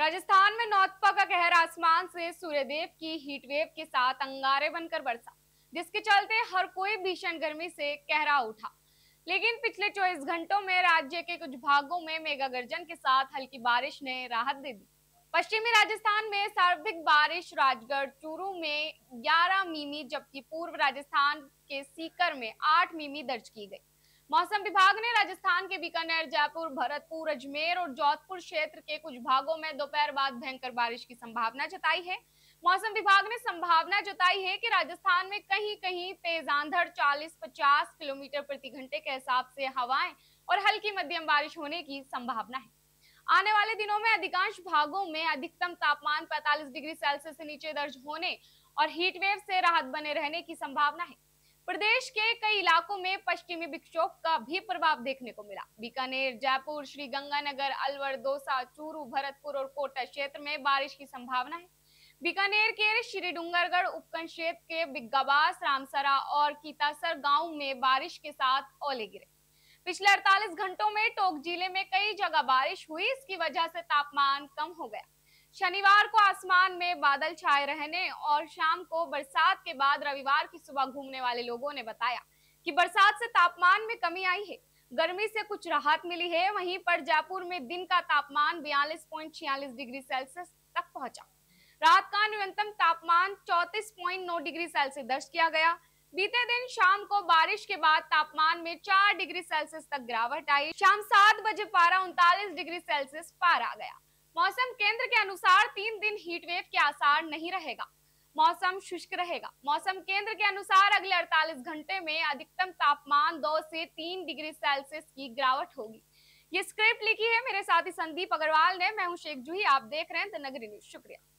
राजस्थान में नौतपा का कहर आसमान से सूर्यदेव की हीटवेव के साथ अंगारे बनकर बरसा, जिसके चलते हर कोई भीषण गर्मी से कहरा उठा। लेकिन पिछले 24 घंटों में राज्य के कुछ भागों में मेगा गर्जन के साथ हल्की बारिश ने राहत दे दी। पश्चिमी राजस्थान में सर्वाधिक बारिश राजगढ़ चूरू में 11 मिमी, जबकि पूर्व राजस्थान के सीकर में 8 मिमी दर्ज की गई। मौसम विभाग ने राजस्थान के बीकानेर, जयपुर, भरतपुर, अजमेर और जोधपुर क्षेत्र के कुछ भागों में दोपहर बाद भयंकर बारिश की संभावना जताई है। मौसम विभाग ने संभावना जताई है कि राजस्थान में कहीं कहीं तेज आंधड़ 40-50 किलोमीटर प्रति घंटे के हिसाब से हवाएं और हल्की मध्यम बारिश होने की संभावना है। आने वाले दिनों में अधिकांश भागों में अधिकतम तापमान 45 डिग्री सेल्सियस से नीचे दर्ज होने और हीटवेव से राहत बने रहने की संभावना है। प्रदेश के कई इलाकों में पश्चिमी विक्षोभ का भी प्रभाव देखने को मिला। बीकानेर, जयपुर, श्रीगंगानगर, अलवर, दौसा, चूरू, भरतपुर और कोटा क्षेत्र में बारिश की संभावना है। बीकानेर के श्री डूंगरगढ़ उपखंड क्षेत्र के बिग्गाबास, रामसरा और कीतासर गांव में बारिश के साथ ओले गिरे। पिछले 48 घंटों में टोंक जिले में कई जगह बारिश हुई, इसकी वजह से तापमान कम हो गया। शनिवार को आसमान में बादल छाए रहने और शाम को बरसात के बाद रविवार की सुबह घूमने वाले लोगों ने बताया कि बरसात से तापमान में कमी आई है, गर्मी से कुछ राहत मिली है। वहीं पर जयपुर में दिन का तापमान 42.46 डिग्री सेल्सियस तक पहुंचा। रात का न्यूनतम तापमान 34.9 डिग्री सेल्सियस दर्ज किया गया। बीते दिन शाम को बारिश के बाद तापमान में 4 डिग्री सेल्सियस तक गिरावट आई। शाम 7 बजे पारा 39 डिग्री सेल्सियस पार आ गया। मौसम केंद्र के अनुसार 3 दिन हीटवेव के आसार नहीं रहेगा, मौसम शुष्क रहेगा। मौसम केंद्र के अनुसार अगले 48 घंटे में अधिकतम तापमान 2 से 3 डिग्री सेल्सियस की गिरावट होगी। ये स्क्रिप्ट लिखी है मेरे साथी संदीप अग्रवाल ने। मैं हूं शेख जूही, आप देख रहे हैं द नगरी न्यूज। शुक्रिया।